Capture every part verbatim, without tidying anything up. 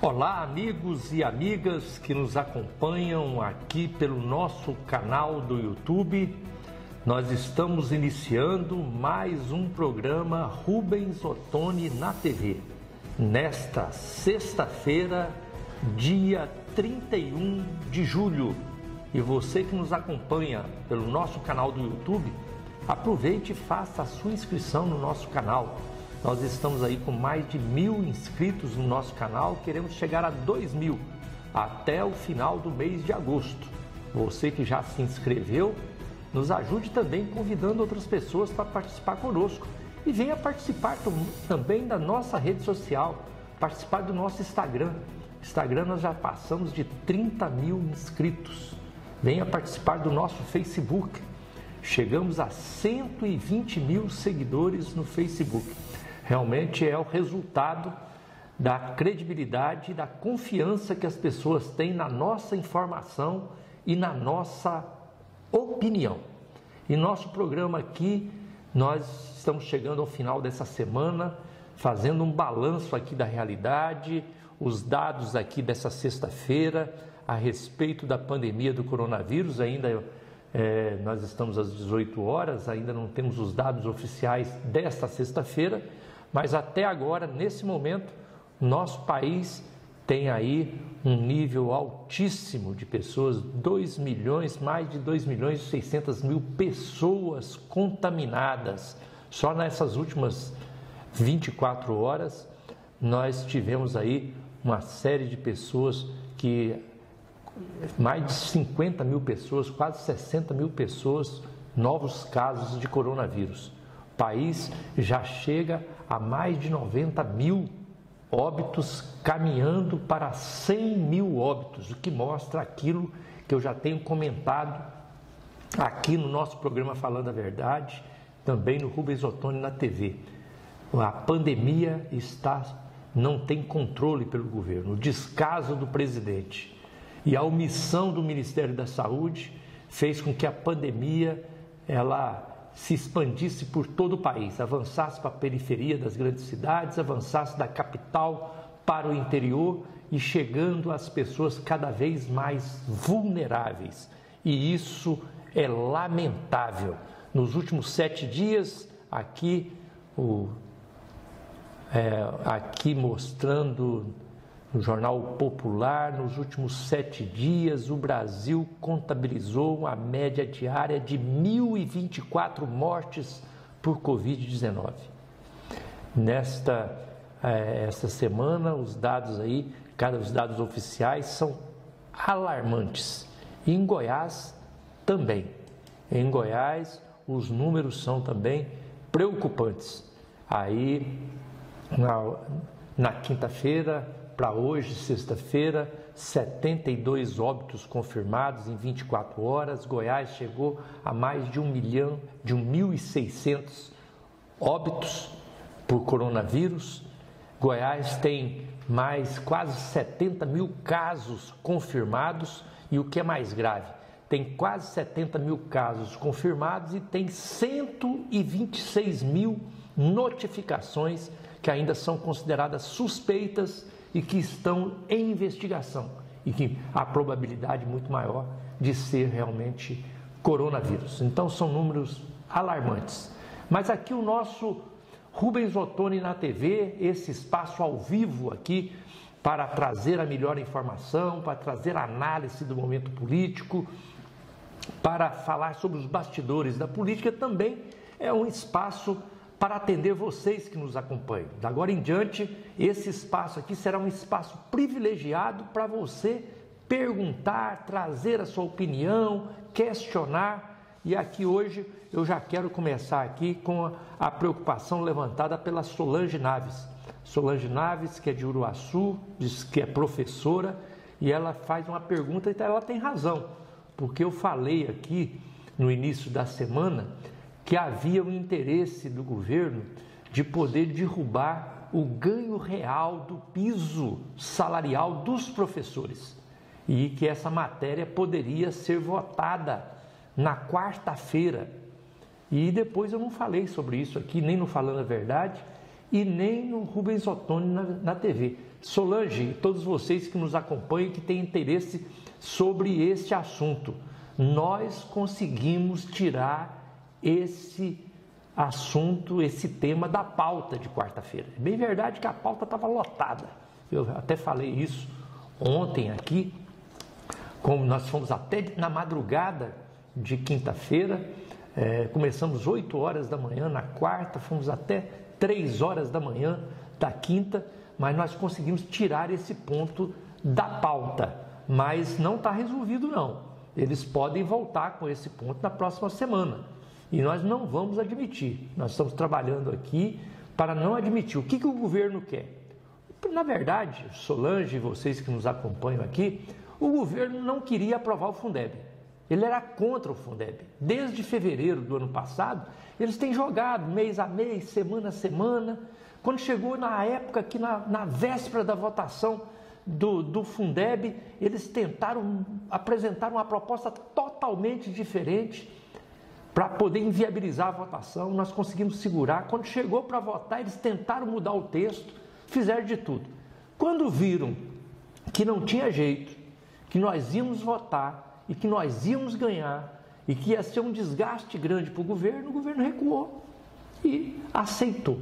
Olá, amigos e amigas que nos acompanham aqui pelo nosso canal do YouTube. Nós estamos iniciando mais um programa Rubens Ottoni na T V. Nesta sexta-feira, dia trinta e um de julho. E você que nos acompanha pelo nosso canal do YouTube, aproveite e faça a sua inscrição no nosso canal. Nós estamos aí com mais de mil inscritos no nosso canal, queremos chegar a dois mil até o final do mês de agosto. Você que já se inscreveu, nos ajude também convidando outras pessoas para participar conosco. E venha participar também da nossa rede social, participar do nosso Instagram. Instagram nós já passamos de trinta mil inscritos. Venha participar do nosso Facebook. Chegamos a cento e vinte mil seguidores no Facebook. Realmente é o resultado da credibilidade e da confiança que as pessoas têm na nossa informação e na nossa opinião. E nosso programa aqui, nós estamos chegando ao final dessa semana, fazendo um balanço aqui da realidade, os dados aqui dessa sexta-feira a respeito da pandemia do coronavírus. Ainda é, nós estamos às dezoito horas, ainda não temos os dados oficiais desta sexta-feira, mas até agora, nesse momento, nosso país tem aí um nível altíssimo de pessoas, dois milhões, mais de dois milhões e seiscentas mil pessoas contaminadas. Só nessas últimas vinte e quatro horas, nós tivemos aí uma série de pessoas que, mais de cinquenta mil pessoas, quase sessenta mil pessoas, novos casos de coronavírus. O país já chega a mais de noventa mil óbitos, caminhando para cem mil óbitos, o que mostra aquilo que eu já tenho comentado aqui no nosso programa Falando a Verdade, também no Rubens Ottoni na T V. A pandemia está, não tem controle pelo governo, o descaso do presidente e a omissão do Ministério da Saúde fez com que a pandemia ela se expandisse por todo o país, avançasse para a periferia das grandes cidades, avançasse da capital para o interior e chegando às pessoas cada vez mais vulneráveis. E isso é lamentável. Nos últimos sete dias, aqui, o, é, aqui mostrando no Jornal Popular, nos últimos sete dias, o Brasil contabilizou uma média diária de mil e vinte e quatro mortes por covid dezenove. Nesta eh, esta semana, os dados aí, cada os dados oficiais são alarmantes. E em Goiás também. Em Goiás, os números são também preocupantes. Aí, na, na quinta-feira, para hoje, sexta-feira, setenta e dois óbitos confirmados em vinte e quatro horas. Goiás chegou a mais de um milhão, de um mil e seiscentos óbitos por coronavírus. Goiás tem mais quase setenta mil casos confirmados e o que é mais grave, tem quase setenta mil casos confirmados e tem cento e vinte e seis mil notificações que ainda são consideradas suspeitas e que estão em investigação e que a probabilidade é muito maior de ser realmente coronavírus. Então são números alarmantes. Mas aqui o nosso Rubens Ottoni na T V, esse espaço ao vivo aqui para trazer a melhor informação, para trazer a análise do momento político, para falar sobre os bastidores da política, também é um espaço para atender vocês que nos acompanham. Da agora em diante, esse espaço aqui será um espaço privilegiado para você perguntar, trazer a sua opinião, questionar. E aqui hoje eu já quero começar aqui com a, a preocupação levantada pela Solange Naves. Solange Naves, que é de Uruaçu, diz que é professora, e ela faz uma pergunta, e ela tem razão, porque eu falei aqui no início da semana que havia um interesse do governo de poder derrubar o ganho real do piso salarial dos professores e que essa matéria poderia ser votada na quarta-feira. E depois eu não falei sobre isso aqui, nem no Falando a Verdade e nem no Rubens Ottoni na, na T V. Solange e todos vocês que nos acompanham e que têm interesse sobre este assunto, nós conseguimos tirar esse assunto, esse tema da pauta de quarta-feira. É bem verdade que a pauta estava lotada. Eu até falei isso ontem aqui, como nós fomos até na madrugada de quinta-feira, é, começamos oito horas da manhã na quarta, fomos até três horas da manhã da quinta, mas nós conseguimos tirar esse ponto da pauta, mas não está resolvido não. Eles podem voltar com esse ponto na próxima semana e nós não vamos admitir. Nós estamos trabalhando aqui para não admitir. O que, que o governo quer? Na verdade, Solange e vocês que nos acompanham aqui, o governo não queria aprovar o Fundeb. Ele era contra o Fundeb. Desde fevereiro do ano passado, eles têm jogado mês a mês, semana a semana. Quando chegou na época que na, na véspera da votação do, do Fundeb, eles tentaram apresentar uma proposta totalmente diferente para poder inviabilizar a votação. Nós conseguimos segurar. Quando chegou para votar, eles tentaram mudar o texto, fizeram de tudo. Quando viram que não tinha jeito, que nós íamos votar e que nós íamos ganhar e que ia ser um desgaste grande para o governo, o governo recuou e aceitou.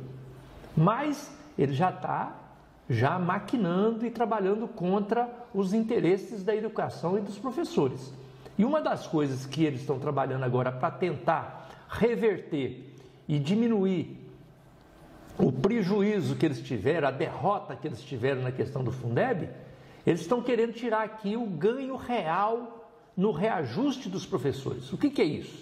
Mas ele já está já maquinando e trabalhando contra os interesses da educação e dos professores. E uma das coisas que eles estão trabalhando agora para tentar reverter e diminuir o prejuízo que eles tiveram, a derrota que eles tiveram na questão do Fundeb, eles estão querendo tirar aqui o ganho real no reajuste dos professores. O que, que é isso?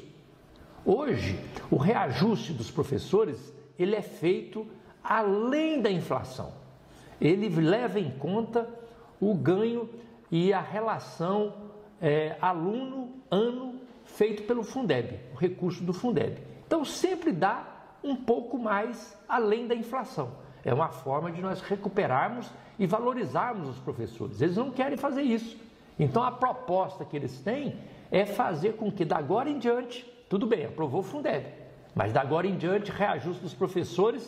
Hoje, o reajuste dos professores, ele é feito além da inflação. Ele leva em conta o ganho e a relação é, aluno-ano feito pelo Fundeb, o recurso do Fundeb. Então, sempre dá um pouco mais além da inflação. É uma forma de nós recuperarmos e valorizarmos os professores. Eles não querem fazer isso. Então, a proposta que eles têm é fazer com que, da agora em diante, tudo bem, aprovou o Fundeb, mas da agora em diante, reajuste dos professores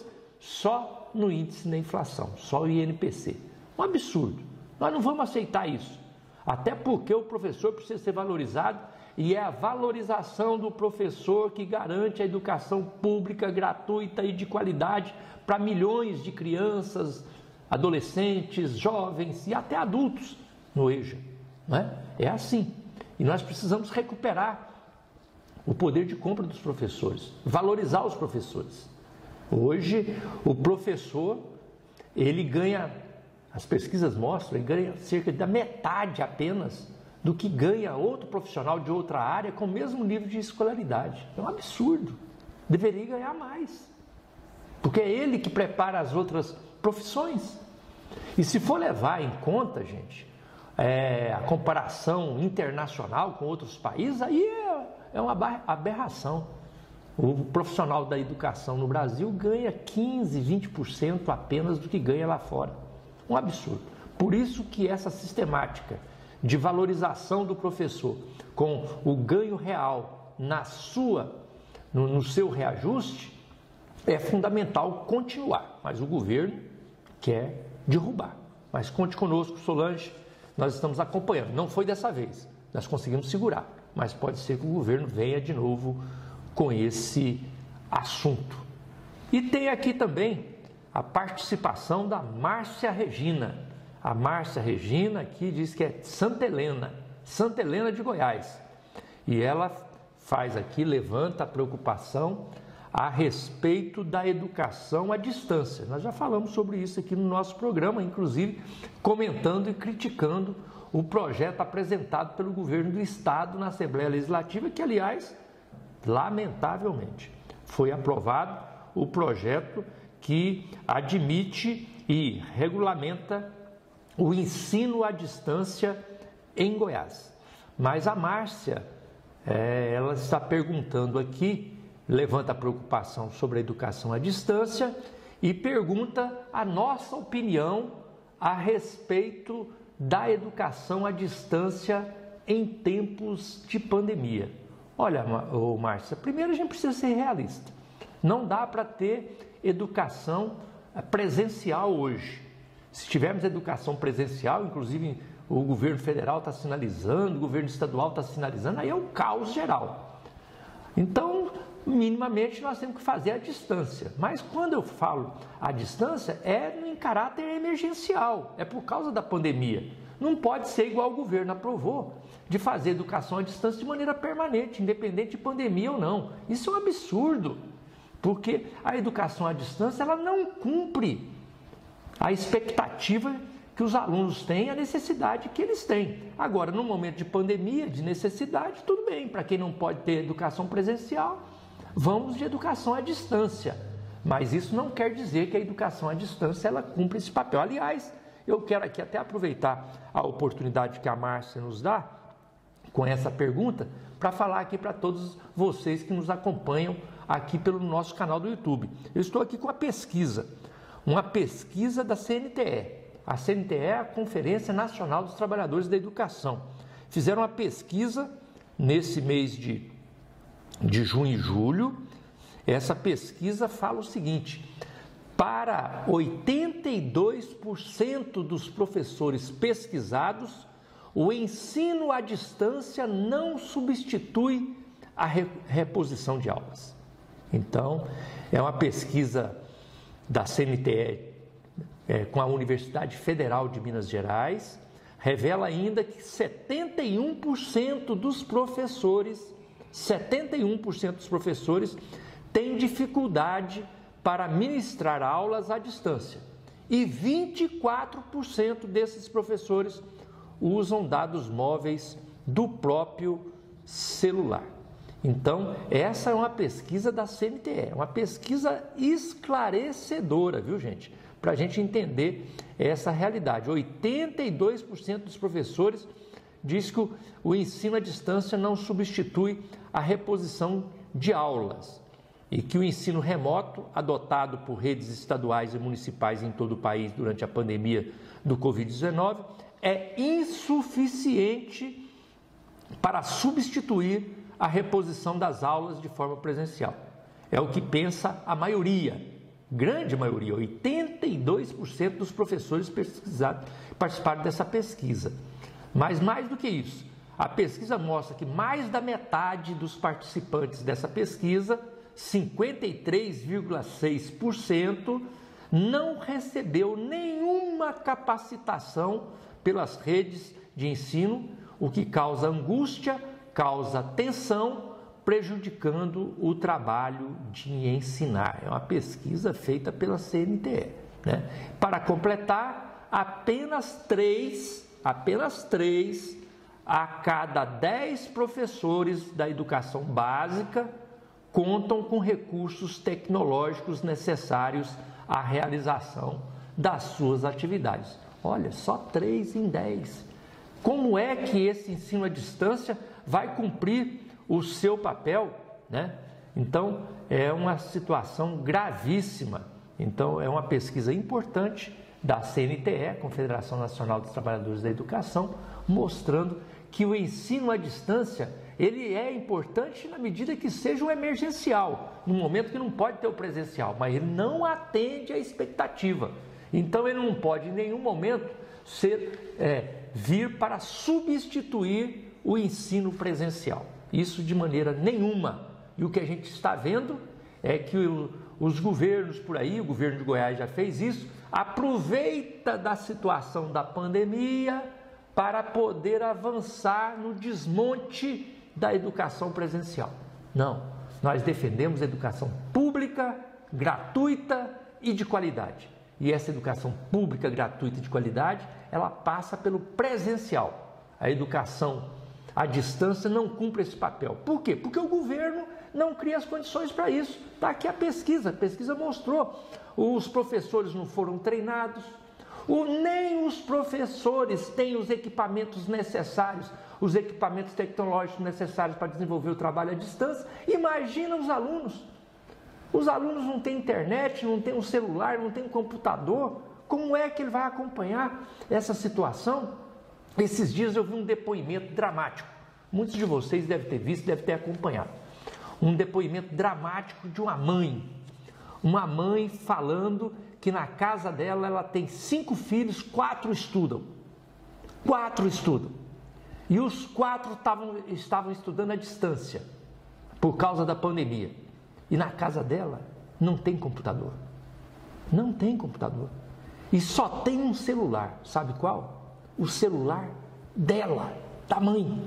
só no índice da inflação, só o I N P C. Um absurdo. Nós não vamos aceitar isso. Até porque o professor precisa ser valorizado e é a valorização do professor que garante a educação pública, gratuita e de qualidade para milhões de crianças, adolescentes, jovens e até adultos no EJA. Não é? É assim. E nós precisamos recuperar o poder de compra dos professores, valorizar os professores. Hoje, o professor, ele ganha, as pesquisas mostram, ele ganha cerca da metade apenas do que ganha outro profissional de outra área com o mesmo nível de escolaridade. É um absurdo. Deveria ganhar mais. Porque é ele que prepara as outras profissões. E se for levar em conta, gente, é, a comparação internacional com outros países, aí é, é uma aberração. O profissional da educação no Brasil ganha quinze, vinte por cento apenas do que ganha lá fora. Um absurdo. Por isso que essa sistemática de valorização do professor com o ganho real na sua, no, no seu reajuste, é fundamental continuar. Mas o governo quer derrubar. Mas conte conosco, Solange, nós estamos acompanhando. Não foi dessa vez, nós conseguimos segurar, mas pode ser que o governo venha de novo com esse assunto. E tem aqui também a participação da Márcia Regina. A Márcia Regina aqui diz que é Santa Helena, Santa Helena de Goiás. E ela faz aqui, levanta a preocupação a respeito da educação à distância. Nós já falamos sobre isso aqui no nosso programa, inclusive comentando e criticando o projeto apresentado pelo governo do estado na Assembleia Legislativa, que, aliás, lamentavelmente, foi aprovado o projeto que admite e regulamenta o ensino à distância em Goiás. Mas a Márcia, é, ela está perguntando aqui, levanta a preocupação sobre a educação à distância e pergunta a nossa opinião a respeito da educação à distância em tempos de pandemia. Olha, ô Márcia, primeiro a gente precisa ser realista. Não dá para ter educação presencial hoje. Se tivermos educação presencial, inclusive o governo federal está sinalizando, o governo estadual está sinalizando, aí é um caos geral. Então, minimamente, nós temos que fazer à distância. Mas quando eu falo à distância, é em caráter emergencial, é por causa da pandemia. Não pode ser igual o governo aprovou, de fazer educação à distância de maneira permanente, independente de pandemia ou não. Isso é um absurdo, porque a educação à distância ela não cumpre a expectativa que os alunos têm, a necessidade que eles têm. Agora, no momento de pandemia, de necessidade, tudo bem. Para quem não pode ter educação presencial, vamos de educação à distância. Mas isso não quer dizer que a educação à distância ela cumpre esse papel. Aliás, eu quero aqui até aproveitar a oportunidade que a Márcia nos dá com essa pergunta para falar aqui para todos vocês que nos acompanham aqui pelo nosso canal do YouTube. Eu estou aqui com a pesquisa, uma pesquisa da C N T E. A C N T E é a Conferência Nacional dos Trabalhadores da Educação. Fizeram uma pesquisa nesse mês de, de junho e julho. Essa pesquisa fala o seguinte: para oitenta e dois por cento dos professores pesquisados, o ensino à distância não substitui a reposição de aulas. Então, é uma pesquisa da C N T E é, com a Universidade Federal de Minas Gerais, revela ainda que setenta e um por cento dos professores, setenta e um por cento dos professores têm dificuldade para ministrar aulas à distância e vinte e quatro por cento desses professores usam dados móveis do próprio celular. Então, essa é uma pesquisa da C N T E, uma pesquisa esclarecedora, viu, gente? Para a gente entender essa realidade. oitenta e dois por cento dos professores diz que o ensino à distância não substitui a reposição de aulas e que o ensino remoto, adotado por redes estaduais e municipais em todo o país durante a pandemia do covid dezenove, é insuficiente para substituir a reposição das aulas de forma presencial. É o que pensa a maioria, grande maioria, oitenta e dois por cento dos professores pesquisados participaram dessa pesquisa. Mas mais do que isso, a pesquisa mostra que mais da metade dos participantes dessa pesquisa, cinquenta e três vírgula seis por cento, não recebeu nenhuma capacitação pelas redes de ensino, o que causa angústia, causa tensão, prejudicando o trabalho de ensinar. É uma pesquisa feita pela C N T E, né? Para completar, apenas três, apenas três a cada dez professores da educação básica contam com recursos tecnológicos necessários à realização das suas atividades. Olha, só três em dez. Como é que esse ensino à distância vai cumprir o seu papel, né? Então, é uma situação gravíssima. Então, é uma pesquisa importante da C N T E, Confederação Nacional dos Trabalhadores da Educação, mostrando que o ensino à distância, ele é importante na medida que seja um emergencial, no momento que não pode ter o presencial, mas ele não atende à expectativa. Então, ele não pode em nenhum momento ser, é, vir para substituir o ensino presencial. Isso de maneira nenhuma. E o que a gente está vendo é que o, os governos por aí, o governo de Goiás já fez isso, aproveita da situação da pandemia para poder avançar no desmonte da educação presencial. Não, nós defendemos educação pública, gratuita e de qualidade. E essa educação pública, gratuita e de qualidade, ela passa pelo presencial. A educação à distância não cumpre esse papel. Por quê? Porque o governo não cria as condições para isso. Está aqui a pesquisa, a pesquisa mostrou. Os professores não foram treinados, o, nem os professores têm os equipamentos necessários, os equipamentos tecnológicos necessários para desenvolver o trabalho à distância. Imagina os alunos. Os alunos não têm internet, não têm um celular, não têm um computador. Como é que ele vai acompanhar essa situação? Esses dias eu vi um depoimento dramático. Muitos de vocês devem ter visto, devem ter acompanhado. Um depoimento dramático de uma mãe. uma mãe falando que na casa dela ela tem cinco filhos, quatro estudam. Quatro estudam. E os quatro tavam, estavam estudando à distância, por causa da pandemia. E na casa dela não tem computador. Não tem computador. E só tem um celular. Sabe qual? O celular dela, da mãe.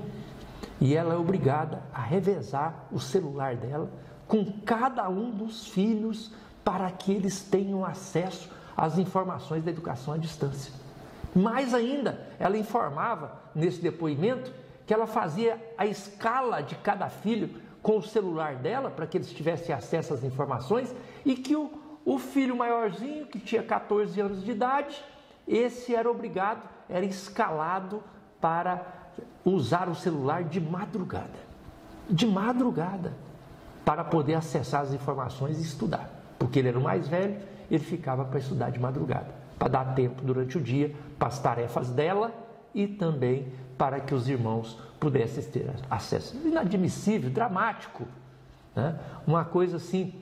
E ela é obrigada a revezar o celular dela com cada um dos filhos para que eles tenham acesso às informações da educação à distância. Mais ainda, ela informava nesse depoimento que ela fazia a escala de cada filho com o celular dela para que eles tivessem acesso às informações e que o, o filho maiorzinho, que tinha quatorze anos de idade, esse era obrigado, era escalado para usar o celular de madrugada. De madrugada, para poder acessar as informações e estudar. Porque ele era o mais velho, ele ficava para estudar de madrugada, para dar tempo durante o dia para as tarefas dela e também para que os irmãos pudessem ter acesso. Inadmissível, dramático, né? Uma coisa assim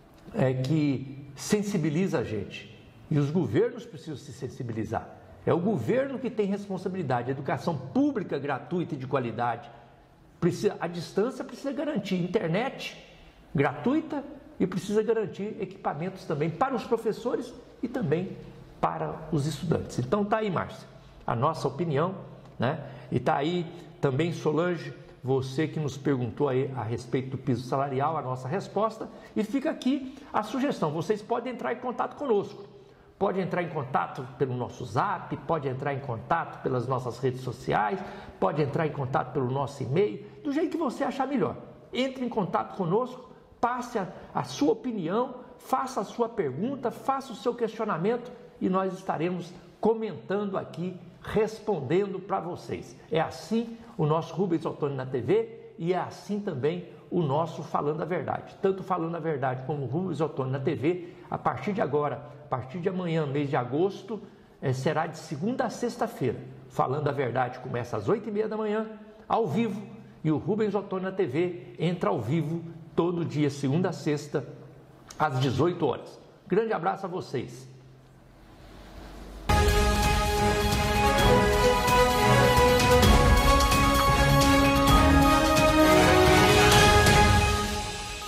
é, que sensibiliza a gente. E os governos precisam se sensibilizar. É o governo que tem responsabilidade. A educação pública gratuita e de qualidade. Precisa, a distância precisa garantir internet gratuita e precisa garantir equipamentos também para os professores e também para os estudantes. Então está aí, Márcia, a nossa opinião, né? E está aí também, Solange, você que nos perguntou aí a respeito do piso salarial, a nossa resposta. E fica aqui a sugestão, vocês podem entrar em contato conosco. Pode entrar em contato pelo nosso zap, pode entrar em contato pelas nossas redes sociais, pode entrar em contato pelo nosso e-mail, do jeito que você achar melhor. Entre em contato conosco, passe a, a sua opinião, faça a sua pergunta, faça o seu questionamento e nós estaremos comentando aqui, respondendo para vocês. É assim o nosso Rubens Ottoni na T V e é assim também o nosso Falando a Verdade. Tanto Falando a Verdade como o Rubens Ottoni na T V, a partir de agora, a partir de amanhã, mês de agosto, é, será de segunda a sexta-feira. Falando a Verdade começa às oito e meia da manhã, ao vivo, e o Rubens Ottoni na T V entra ao vivo todo dia, segunda a sexta, às dezoito horas. Grande abraço a vocês.